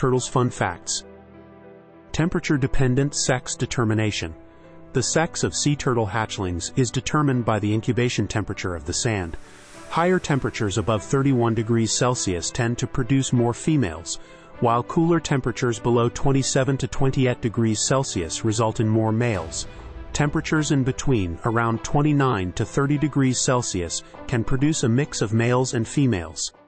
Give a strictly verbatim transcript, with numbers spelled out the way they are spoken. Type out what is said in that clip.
turtles' fun facts. Temperature-dependent sex determination. The sex of sea turtle hatchlings is determined by the incubation temperature of the sand. Higher temperatures above thirty-one degrees Celsius tend to produce more females, while cooler temperatures below twenty-seven to twenty-eight degrees Celsius result in more males. Temperatures in between, around twenty-nine to thirty degrees Celsius, can produce a mix of males and females.